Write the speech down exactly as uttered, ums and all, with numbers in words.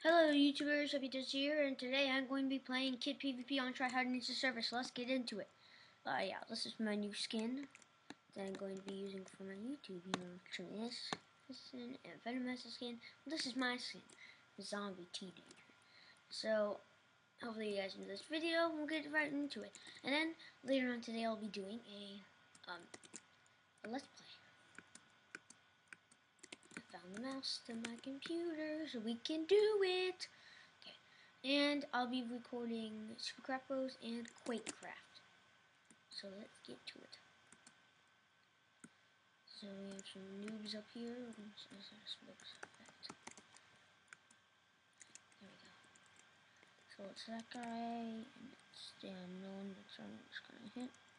Hello YouTubers, Habitus here, and today I'm going to be playing Kit PvP on Tryhard Ninja Server, so let's get into it. Uh, yeah, this is my new skin that I'm going to be using for my YouTube. You know, turn this, this in, and Venomous skin. This is my skin, the Zombie Teenager. So, hopefully you guys enjoy this video, we'll get right into it. And then, later on today I'll be doing a, um, a Let's Play. I found the mouse to my computer, so we can do it! Okay. And I'll be recording Supercraft Bros and Quakecraft. So let's get to it. So we have some noobs up here. There we go. So it's that guy, and it's the unknown, that's what I'm just gonna hit.